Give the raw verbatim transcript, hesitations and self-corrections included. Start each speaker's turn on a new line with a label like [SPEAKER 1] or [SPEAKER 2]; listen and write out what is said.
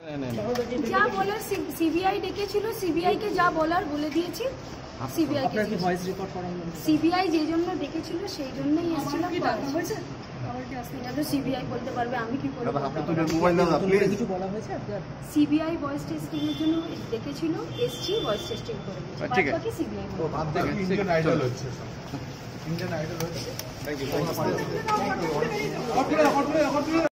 [SPEAKER 1] যা বলার সিবিআই ডেকেছিল, সিবিআই কে যা বলার বলে দিয়েছি। সিবিআই কে ভয়েস রেকর্ড করা হলো, সিবিআই যে জন্য ডেকেছিল সেই জন্যই এসেছিলাম। সিবিআই বলতে পারবে, আমি কি বলবো। সিবিআই ভয়েস টেস্টিং এর জন্য ডেকেছিল, এসছি, ভয়েস টেস্টিং করে বাকি সিবিআই। ইন্ডিয়ান আইডল হচ্ছে, ইন্ডিয়ান আইডল হচ্ছে। Thank you.